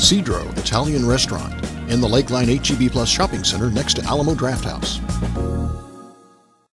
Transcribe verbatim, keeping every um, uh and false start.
Cedro Italian Restaurant in the Lakeline H E B Plus Shopping Center next to Alamo Draft House.